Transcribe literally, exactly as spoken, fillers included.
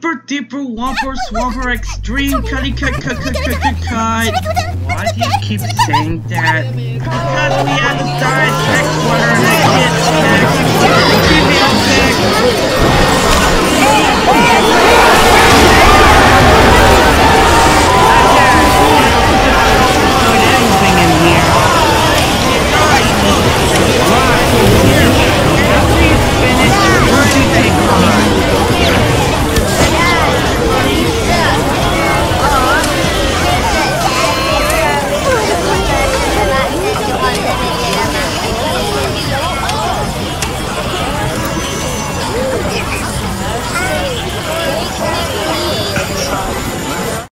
super duper whomper swamper extreme cutty cut cut cut cut cut cut. Why do you keep saying that? Because we had to start sex water and I can't sex. Keep me